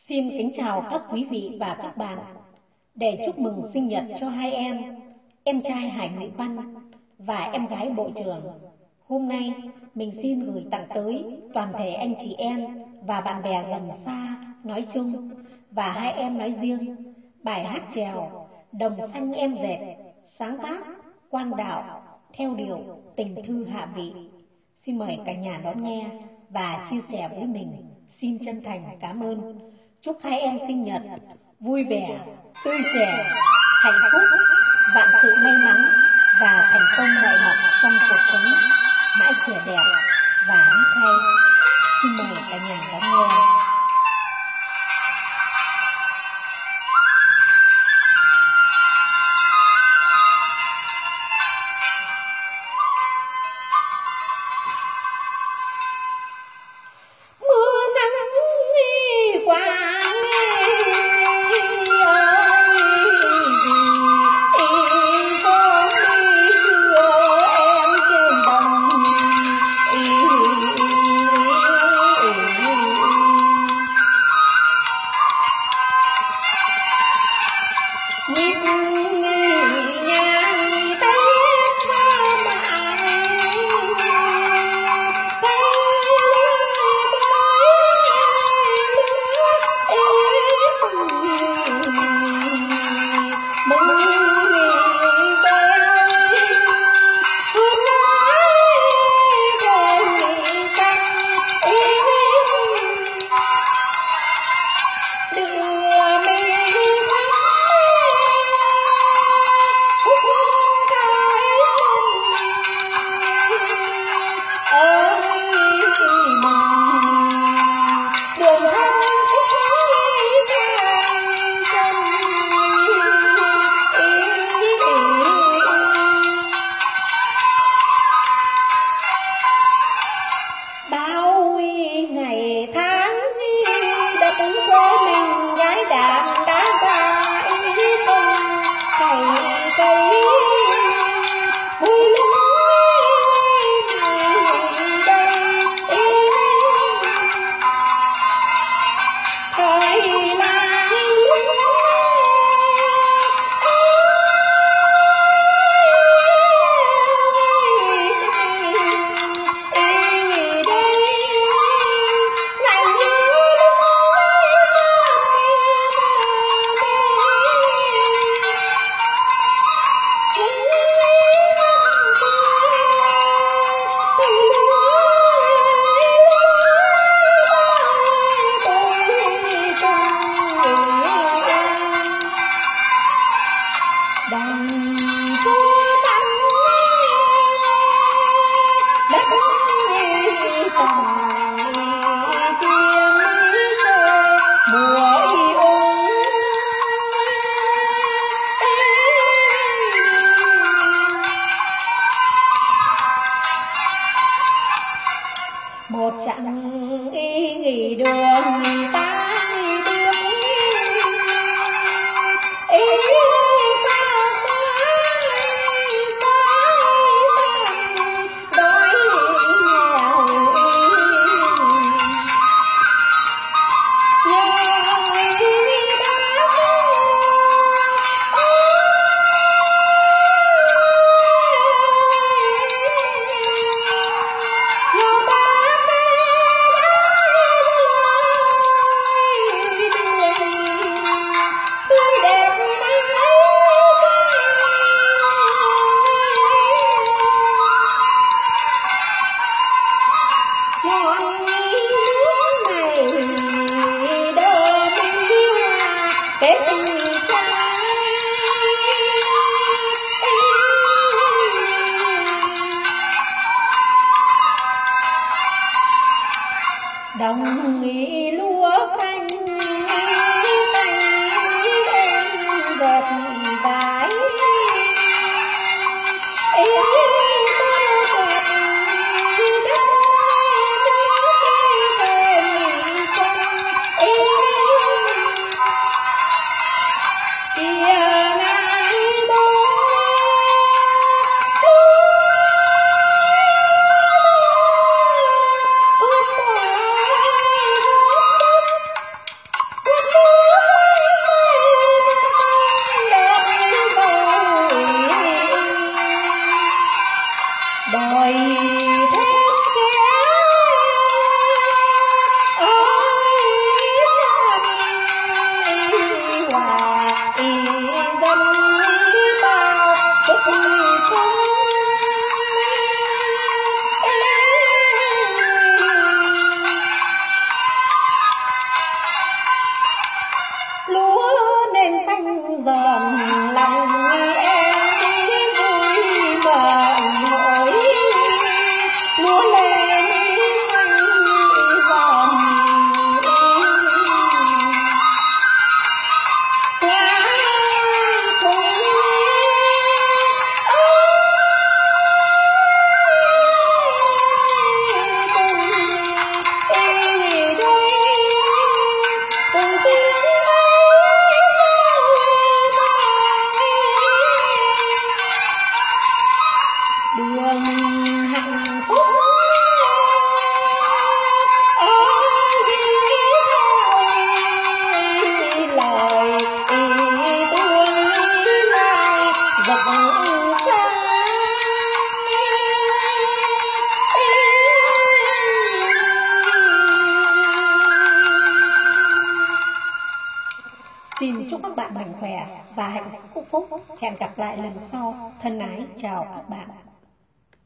Xin kính chào các quý vị và các bạn. Để chúc mừng sinh nhật cho hai em trai Hải Ngụy Văn và em gái Bộ trưởng, hôm nay mình xin gửi tặng tới toàn thể anh chị em và bạn bè gần xa nói chung và hai em nói riêng bài hát chèo Đồng Xanh Em Dệt, sáng tác Quang Đạo theo điệu Tình Thư Hạ Vị. Xin mời cả nhà đón nghe và chia sẻ với mình. Xin chân thành cảm ơn. Chúc hai em sinh nhật vui vẻ, tươi trẻ, hạnh phúc, vạn sự may mắn và thành công mọi mặt trong cuộc sống, mãi trẻ đẹp và hạnh thay. Xin mời cả nhà đón nghe. Một chặng ý nghỉ đường ta bước ý ta đói nghèo dần lòng em vui mừng hội lúa lên xanh vàng hoa cùng đường hạnh phúc lời tương lai rộng xa. Xin chúc các bạn mạnh khỏe và hạnh phúc. Hẹn gặp lại lần sau. Thân ái chào các bạn.